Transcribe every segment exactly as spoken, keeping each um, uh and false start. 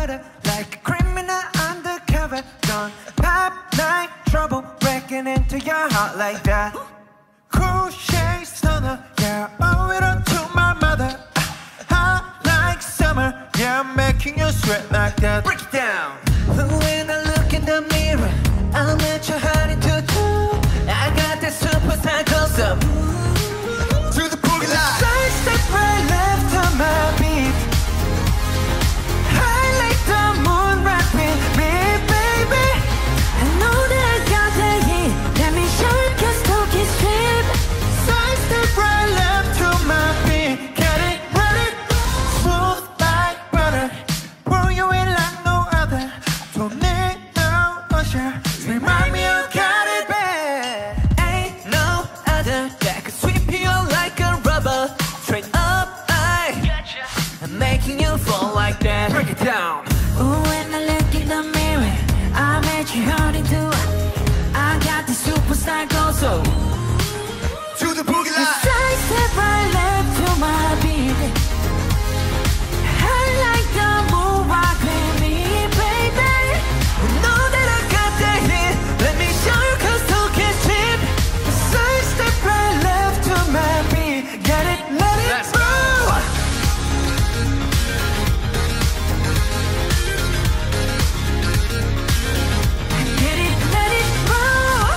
butter, like a criminal undercover. Don't pop like trouble, breaking into your heart like that. Cool shade stunner, yeah, owe it all to my mother. Hot like summer, yeah, I'm making you sweat like that. Break it down. When I look in the mirror, I'll let your heart into two. I got that superstar close up to the boogie line. Side step right left to my beat. High like the moon right with me, baby. I know that I got the heat. Let me show you, cause talk is cheap. Side step right left to my beat. Get it, run it, smooth like butter. Pour you in like no other. Don't need no usher. Remind me you got it bad. Ain't no other that could sweep you like a rubber. Straight up, I gotcha. I'm making you fall like that. Break it down. Ooh, when I look in the mirror, I make you hard into. I got the superstar glow, so to the boogie line. Side step right left to my beat. I like the moon rock with me, baby. You know that I got the hit. Let me show you, cause talk is cheap. Side step right left to my beat. Get it, let it Let's go. Get it, let it roll.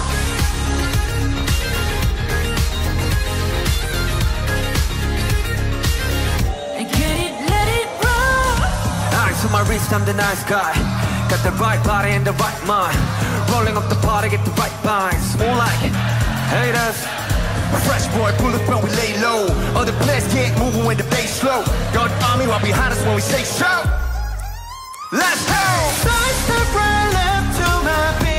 Get it, let it roll. Eyes on my wrist, I'm the nice guy. Got the right body and the right mind. Rolling up the party, get the right vibes. More like haters. Fresh boy, bullet when we lay low. Other players get moving when the bass slow. Got the army right behind us when we say show. Let's go! Side step right left to my beat.